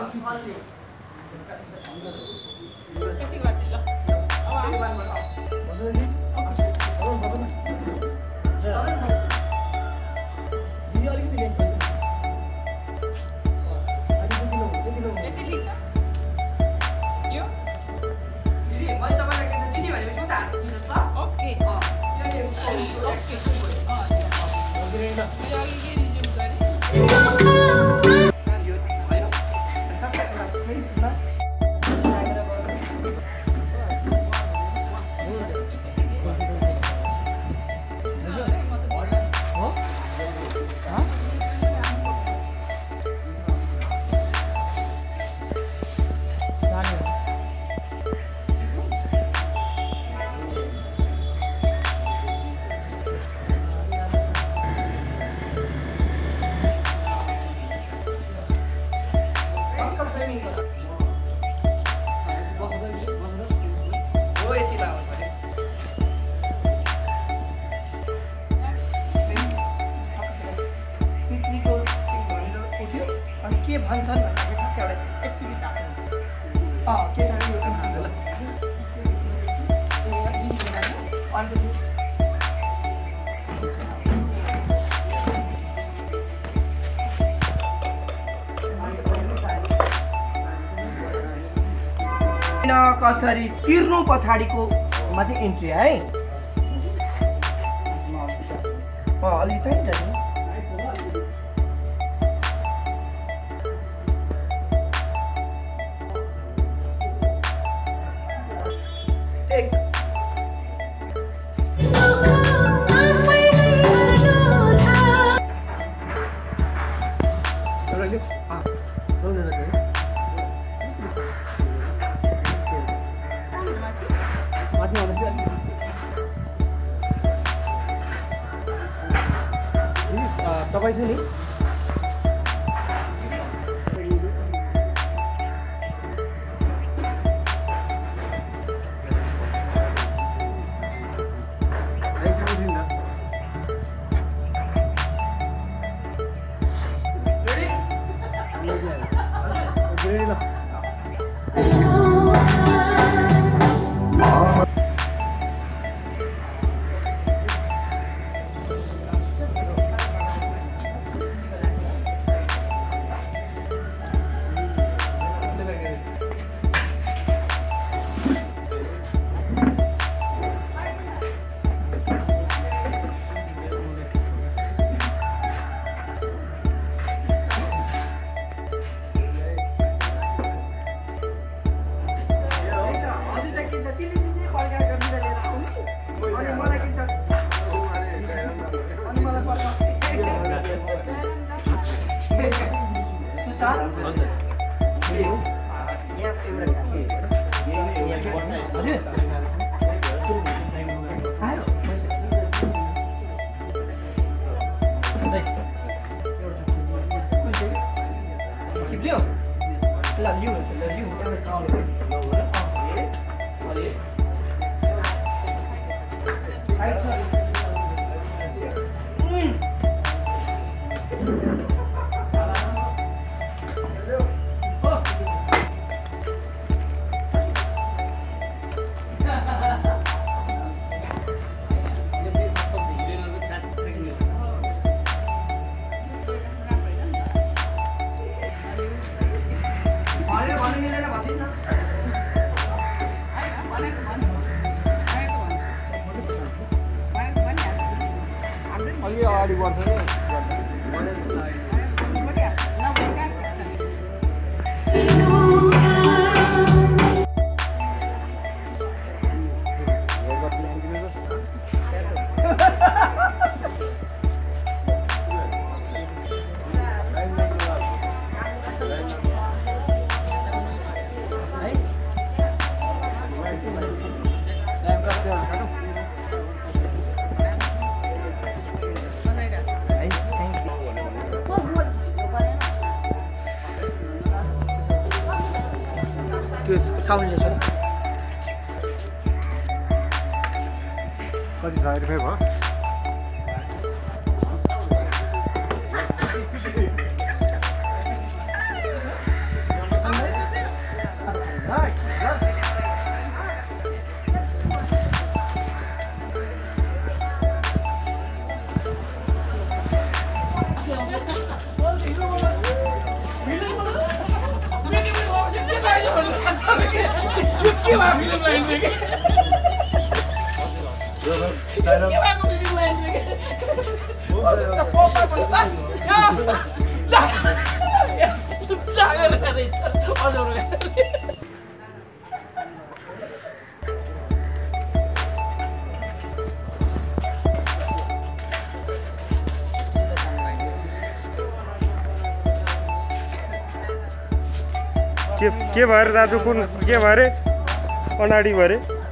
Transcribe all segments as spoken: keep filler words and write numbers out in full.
कसरी तिर्नु पछाडिको मा चाहिँ इन्ट्री है अ अलि चाहिन्छ नि तपाईँ चाहिँ नि साउन्ड छ कति छ रुपैयाँ भयो के के भएर दाजु कुन के भरे अनाडी भरे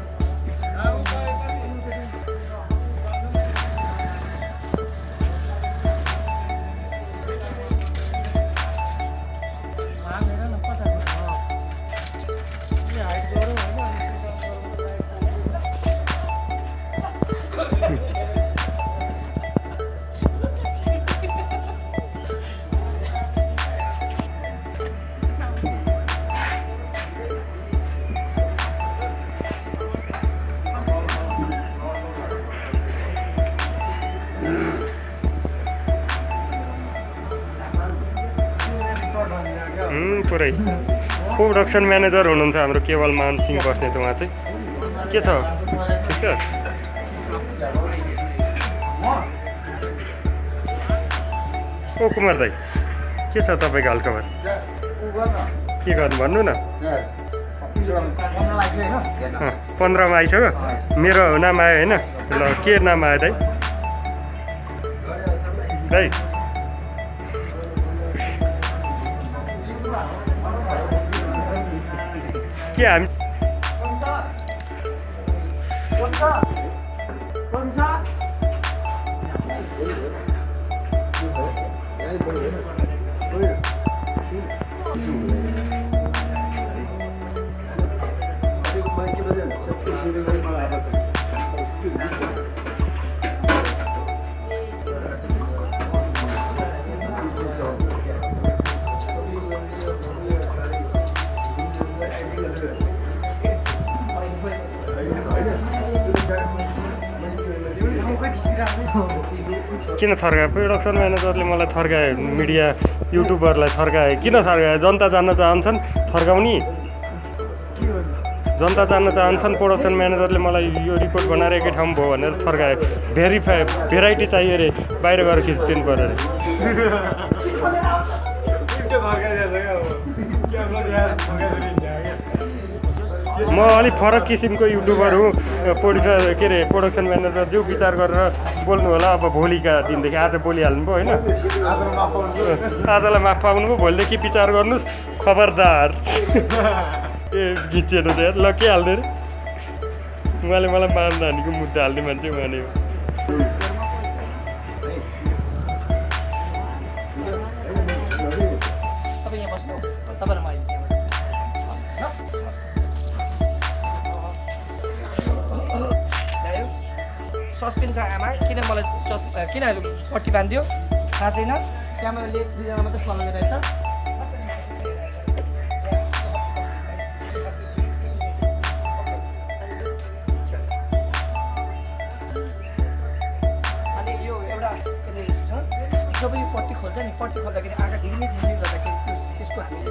पुरै प्रोडक्सन म्यानेजर हुनुहुन्छ हाम्रो केवल मानसिंह बस्नेत उहाँ चाहिँ के छ ठिक छ ओ कुमार दाइ के छ तपाईँको हालखबर के गर्नु भन्नु न पन्ध्रमा आइसक्यो मेरो नाम आयो होइन ल के नाम आयो दाइ दाइ के हामी किन थर्कायो प्रोडक्सन म्यानेजरले मलाई थर्कायो मिडिया युट्युबरलाई थर्कायो किन थर्कायो जनता जान्न चाहन्छन् थर्काउने जनता जान्न चाहन्छन् प्रोडक्सन म्यानेजरले मलाई यो रिपोर्ट बनाएर एकै ठाउँ भयो भनेर थर्कायो भेरिफाई भेराइटी चाहियो अरे बाहिर गएर खिचिदिनु पर्यो अरे म अलिक फरक किसिमको युट्युबर हुँ प्रोड्युसर के अरे प्रोडक्सन म्यानेजर जो विचार गरेर बोल्नु होला अब भोलिका दिनदेखि आज बोलिहाल्नु भयो होइन आजलाई माफ पाउनु भयो भोलिदेखि विचार गर्नुहोस् खबरदार ए गिचेर चाहिँ ल के हाल्दै अरे उहाँले मलाई मानधानीको मुद्दा हाल्ने मान्छे उहाँले सस्पेन्स आमा किन मलाई किन पट्टी बाँधिदियो थाहा छैन क्यामेराले दुईजना मात्रै फलाउने रहेछ अनि यो एउटा जब यो पट्टी खोल्छ नि पट्टी खोल्दाखेरि आँखा ढिग्ने ढिग्ने गर्दाखेरि त्यसको हामीले